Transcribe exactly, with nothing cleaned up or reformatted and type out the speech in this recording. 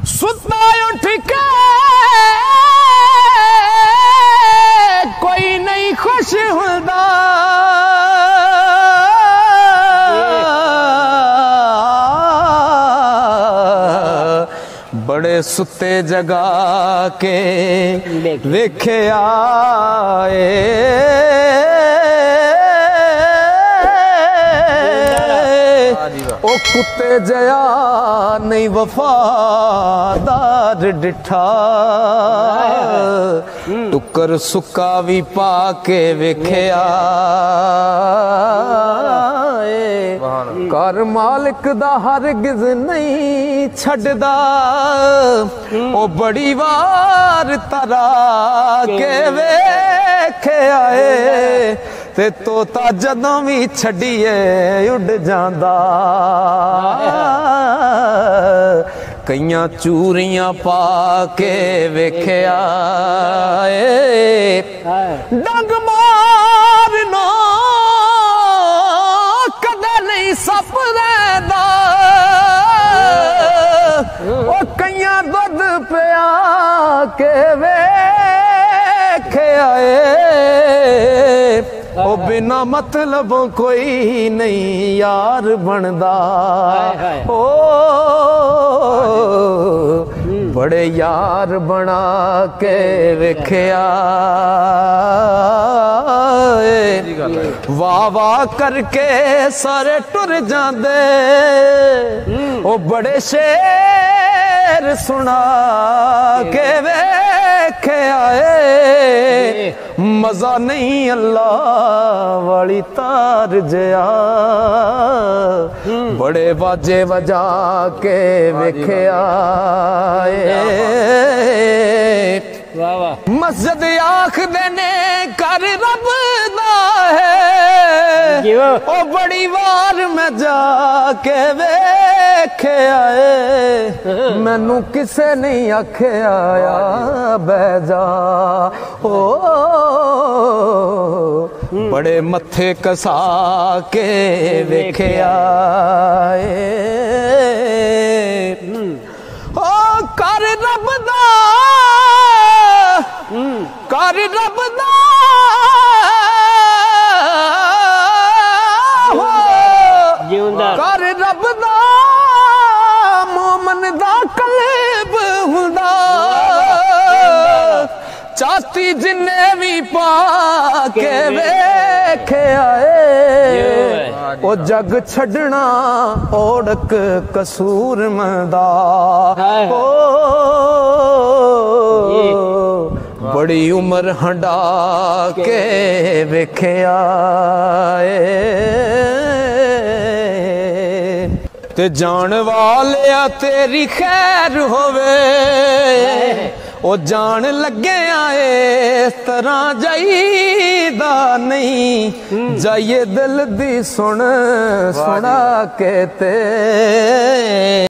सुता उठ के कोई नहीं खुश हुंदा, बड़े सुते जगा के वेखे आए, ओ कुत्ते जया नहीं वफादार डिठा, टुकर सुक्का भी पा के वेखे आए। कर मालिक दा हरगिज नहीं छड़दा, ओ बड़ी वार तरा के वेखे आए, ते तोता जदों भी छड़िए उड़ जांदा, कईयां चूरियां पा के वेखे आए। डंग मारना कदे नहीं सप रैंदा, ओ कईयां दुध पिया के वेखे आए, ओ बिना मतलब कोई नहीं यार बनदा, ओ बड़े यार बना के वेख्या, वाह वाह करके सारे टुर जांदे, ओ बड़े शेर सुना के वेखे आए, मजा नहीं अल्लाह वाली तार जया, बड़े बाजे बजा के वेखे आए। मस्जिद आख देने कर रब दा है, ओ बड़ी वार मैं जाके वेखे आए, मैनू किसे नहीं आखे आया बह जा, ओ बड़े मथे कसा के वेखे आए। ओ कर रब दा कर रब दा कर रब दा मोमन दा कल्ब हुंदा, चाती जिन्ने भी पा के वेखे आए, ओ जग छड़ना ओढ़क कसूर मंदा, ओ बड़ी उम्र हंडा के वेखे आए, ते जान वालिया तेरी खैर होवे, ओ जान लगे आए इस तरह जाईदा नहीं, जाइए दिल दी सुन सुना के ते।